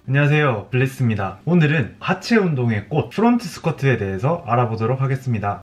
안녕하세요, 블레스입니다. 오늘은 하체 운동의 꽃 프론트 스쿼트에 대해서 알아보도록 하겠습니다.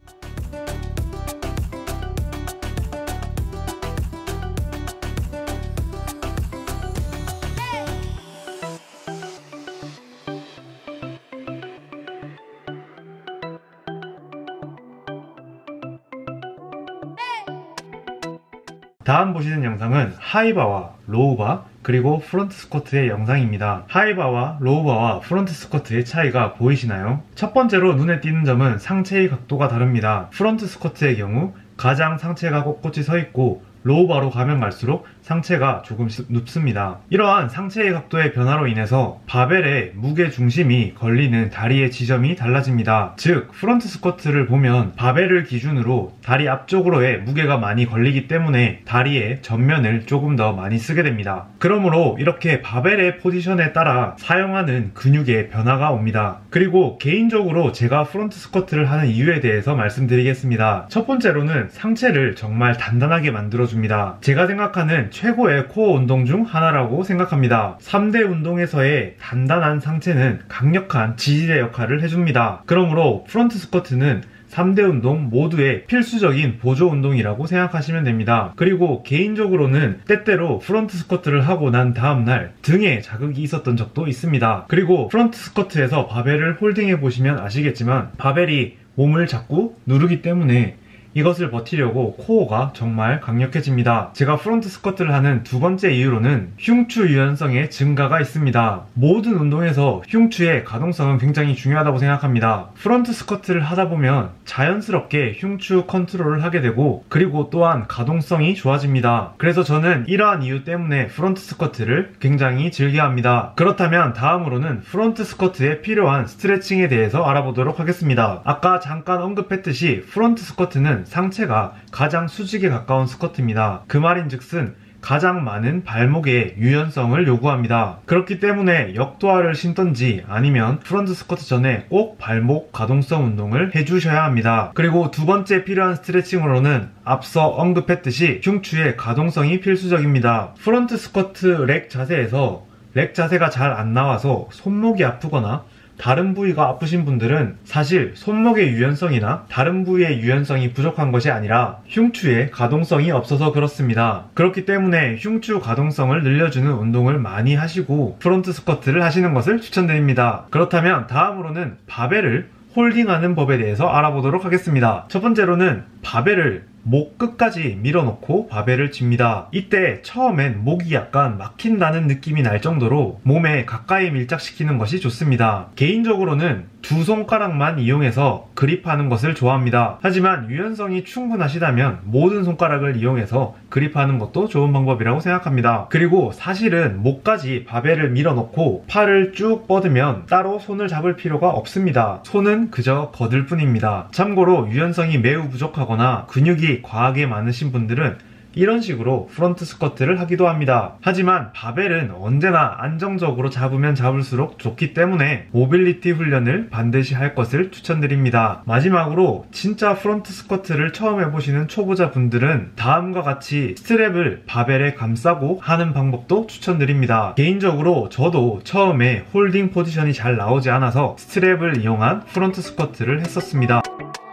다음 보시는 영상은 하이바와 로우바 그리고 프론트 스쿼트의 영상입니다. 하이바와 로우바와 프론트 스쿼트의 차이가 보이시나요? 첫 번째로 눈에 띄는 점은 상체의 각도가 다릅니다. 프론트 스쿼트의 경우 가장 상체가 꼿꼿이 서 있고 로우바로 가면 갈수록 상체가 조금씩 눕습니다. 이러한 상체의 각도의 변화로 인해서 바벨의 무게 중심이 걸리는 다리의 지점이 달라집니다. 즉 프론트 스쿼트를 보면 바벨을 기준으로 다리 앞쪽으로의 무게가 많이 걸리기 때문에 다리의 전면을 조금 더 많이 쓰게 됩니다. 그러므로 이렇게 바벨의 포지션에 따라 사용하는 근육의 변화가 옵니다. 그리고 개인적으로 제가 프론트 스쿼트를 하는 이유에 대해서 말씀드리겠습니다. 첫 번째로는 상체를 정말 단단하게 만들어줍니다. 제가 생각하는 최고의 코어 운동 중 하나라고 생각합니다. 3대 운동에서의 단단한 상체는 강력한 지지대 역할을 해줍니다. 그러므로 프론트 스쿼트는 3대 운동 모두의 필수적인 보조 운동이라고 생각하시면 됩니다. 그리고 개인적으로는 때때로 프론트 스쿼트를 하고 난 다음날 등에 자극이 있었던 적도 있습니다. 그리고 프론트 스쿼트에서 바벨을 홀딩해 보시면 아시겠지만 바벨이 몸을 자꾸 누르기 때문에 이것을 버티려고 코어가 정말 강력해집니다. 제가 프론트 스쿼트를 하는 두 번째 이유로는 흉추 유연성의 증가가 있습니다. 모든 운동에서 흉추의 가동성은 굉장히 중요하다고 생각합니다. 프론트 스쿼트를 하다 보면 자연스럽게 흉추 컨트롤을 하게 되고 그리고 또한 가동성이 좋아집니다. 그래서 저는 이러한 이유 때문에 프론트 스쿼트를 굉장히 즐겨합니다. 그렇다면 다음으로는 프론트 스쿼트에 필요한 스트레칭에 대해서 알아보도록 하겠습니다. 아까 잠깐 언급했듯이 프론트 스쿼트는 상체가 가장 수직에 가까운 스쿼트입니다. 그 말인즉슨 가장 많은 발목의 유연성을 요구합니다. 그렇기 때문에 역도화를 신던지 아니면 프론트 스쿼트 전에 꼭 발목 가동성 운동을 해주셔야 합니다. 그리고 두 번째 필요한 스트레칭으로는 앞서 언급했듯이 흉추의 가동성이 필수적입니다. 프론트 스쿼트 렉 자세에서 렉 자세가 잘 안 나와서 손목이 아프거나 다른 부위가 아프신 분들은 사실 손목의 유연성이나 다른 부위의 유연성이 부족한 것이 아니라 흉추의 가동성이 없어서 그렇습니다. 그렇기 때문에 흉추 가동성을 늘려주는 운동을 많이 하시고 프론트 스쿼트를 하시는 것을 추천드립니다. 그렇다면 다음으로는 바벨을 홀딩하는 법에 대해서 알아보도록 하겠습니다. 첫 번째로는 바벨을 목 끝까지 밀어놓고 바벨을 짚니다. 이때 처음엔 목이 약간 막힌다는 느낌이 날 정도로 몸에 가까이 밀착시키는 것이 좋습니다. 개인적으로는 두 손가락만 이용해서 그립하는 것을 좋아합니다. 하지만 유연성이 충분하시다면 모든 손가락을 이용해서 그립하는 것도 좋은 방법이라고 생각합니다. 그리고 사실은 목까지 바벨을 밀어놓고 팔을 쭉 뻗으면 따로 손을 잡을 필요가 없습니다. 손은 그저 거들 뿐입니다. 참고로 유연성이 매우 부족하거나 근육이 과하게 많으신 분들은 이런 식으로 프론트 스쿼트를 하기도 합니다. 하지만 바벨은 언제나 안정적으로 잡으면 잡을수록 좋기 때문에 모빌리티 훈련을 반드시 할 것을 추천드립니다. 마지막으로 진짜 프론트 스쿼트를 처음 해보시는 초보자 분들은 다음과 같이 스트랩을 바벨에 감싸고 하는 방법도 추천드립니다. 개인적으로 저도 처음에 홀딩 포지션이 잘 나오지 않아서 스트랩을 이용한 프론트 스쿼트를 했었습니다.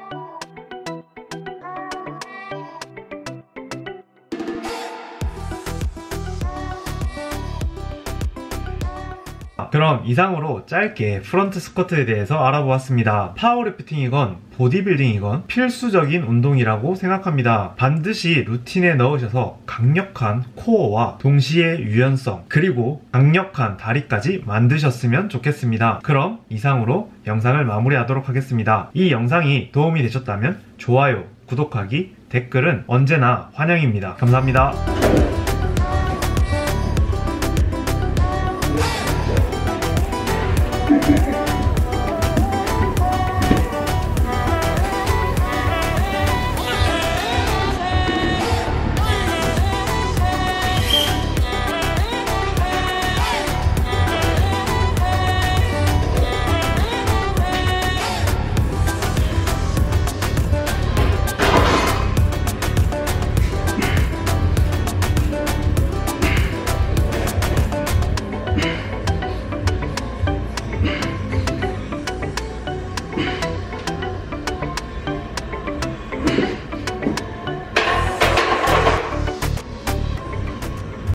그럼 이상으로 짧게 프론트 스쿼트에 대해서 알아보았습니다. 파워리프팅이건 보디빌딩이건 필수적인 운동이라고 생각합니다. 반드시 루틴에 넣으셔서 강력한 코어와 동시에 유연성 그리고 강력한 다리까지 만드셨으면 좋겠습니다. 그럼 이상으로 영상을 마무리하도록 하겠습니다. 이 영상이 도움이 되셨다면 좋아요, 구독하기, 댓글은 언제나 환영입니다. 감사합니다.